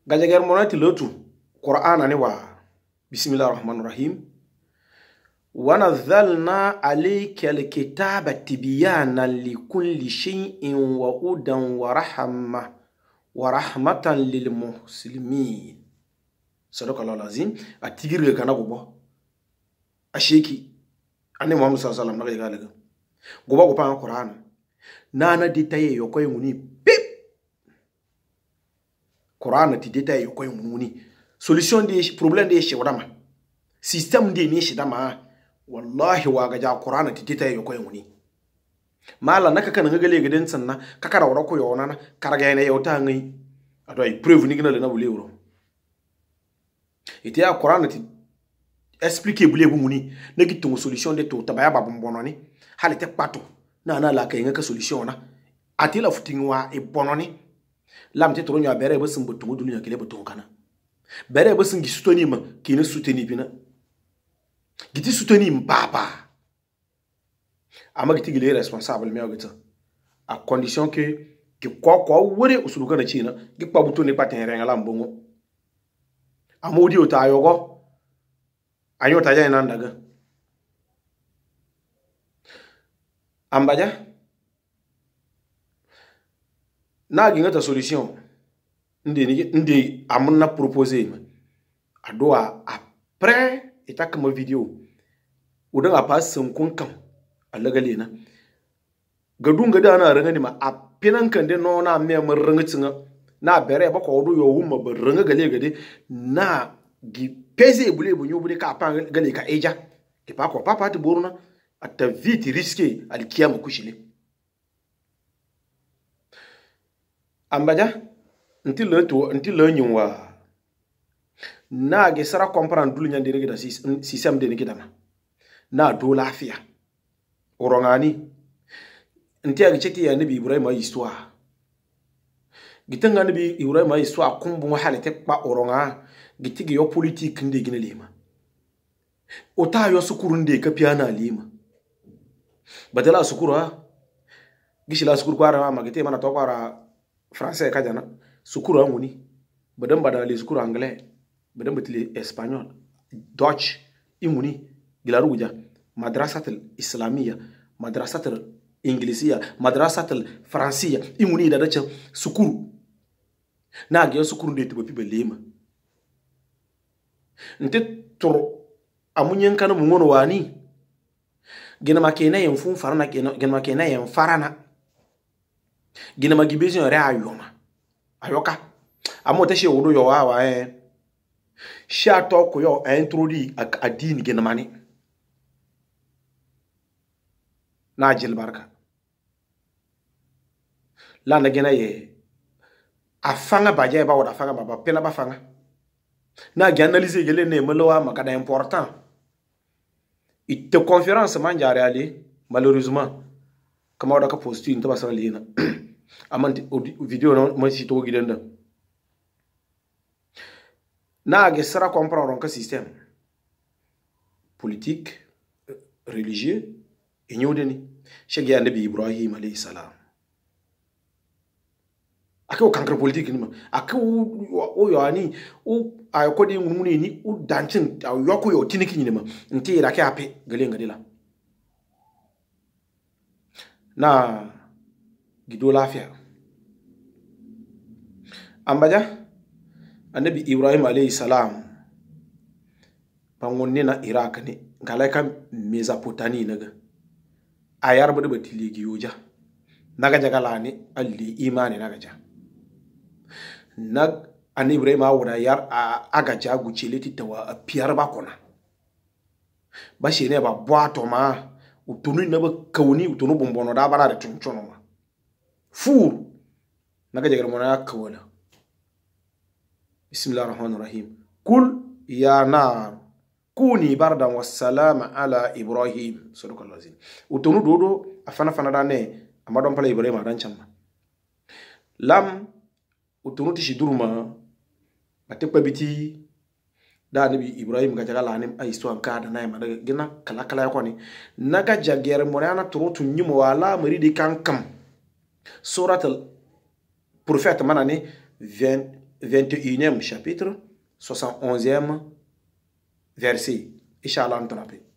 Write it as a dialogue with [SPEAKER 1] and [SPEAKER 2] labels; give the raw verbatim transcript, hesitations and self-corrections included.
[SPEAKER 1] gajagar monati lotu Qur'ana ne wa bismillahir rahmanir rahim wa nazzalna alayka alkitaba tibyana likulli shay'in wa hudan wa rahma wa rahmatan lil muslimin. Sadaqallahu alazim. Atigirge kana gobo asheki annabi Muhammad sallallahu alaihi wasallam na ga gobo go pa Qur'ana nana detaye yokoy nguni pip Qur'ana ti detaye yokoy nguni solution de problème de shi wadama système de ni shi dama wallahi wa ga ja Qur'ana ti detaye yokoy nguni mala naka kan ga gale gidan sanna ka kara wara ko yona na karga ne yauta ngai adoy preuve ni gina le na bule wuro ite ya Qur'ana ti expliquer bule bu nguni na gitu solution de to tabaya babun bononi halite pato na na la kay nga solution na atila futingwa e bononi lamte toro nya bere ba sumbu tumu dunya kile buto kana bere ba singi sutoni ma kine suteni bina giti sutoni mpapa ama giti gile responsable me ogita a condition que que kwa kwa wore usulu kana china gi pa buto ne patin renga la mbongo amodi o ta yogo anyo ta ja nan daga ambaja na ginga ta solution ndi ni ndi amna proposer ma adoa après eta kama video udan a pass sun kun kan allagale na gadun gada na ranga ni ma a pinan kan de no na me mun ranga tinga na bere ba ko do yo wumma ba ranga gale gade na gi pese bule bu nyubule ka pa gale ka eja ke pa ko papa ti boruna ata vite risqué alikiyama kushile ambaja nti le to nti le nywa na ge sara comprendre dulu nyande rege da système de niki dama na do lafiya orongani nti age cheti ya nabi Ibrahim ay histoire gitanga nabi Ibrahim ay histoire kumbu mo halete pa oronga gitigi yo politique nde gine lima ota yo sukuru nde ka piana lima badala sukuru ha gishila sukuru kwara magete mana to kwara français kajana sukuru anguni badan badale sukuru anglais badan batile espagnol dutch imuni gilaruja madrasatul islamiyya madrasatul inglisiya madrasatul franciya imuni da dace sukuru na ga sukuru nde tibapi belema nte toro amunyen kana mu ngono wani gina makena yen fun farana gina makena yen farana gina magibezin re ayoma ayoka amote she wodo yo wa wa eh sha to ko yo introduce adini gina mani na jil barka la na gina ye afanga baje ba wada fanga baba pela ba fanga na gi analyser gele ne malowa makada important ite conférence manjare ali malheureusement kama wada ka postu inta basara lina amanti video no mo si to gidenda na ge sera comprendre que système politique religieux et nyodeni shege annabi Ibrahim alayhi salam akau kankre politique ni ma akau o yo ani o ayoko de ngumuni ni o dancing ayoko yo tiniki ni ma nti ra ka ape gale ngadila na gido lafiya ambaja annabi Ibrahim alayhi salam pangonni na Iraq ni galaka Mesopotamia naga ayar bada batiligi yoja naga jagala ni alli imani naga ja nag an Ibrahim awura yar aga jagu chileti tawa piar bakona ba shine ba boato ma utunu na ba kawni utunu bombono da bara da tunchono ma fu naga jagar mona kawala bismillahir rahmanir rahim kul ya nar kuni bardan wassalama ala Ibrahim sallallahu alaihi utunu dodo afana fana da ne amadon pala Ibrahim adan chamma lam utunu tishi duruma atekpa biti da nabi Ibrahim ga jagala anim ay so anka da nay ma daga gina kala kala ko ni naga jager mo yana turutu nyimo wala mari di kankam suratul prophète manane vingt vingt et unième chapitre, soixante et onzième verset. Inch'Allah, on te rappelle.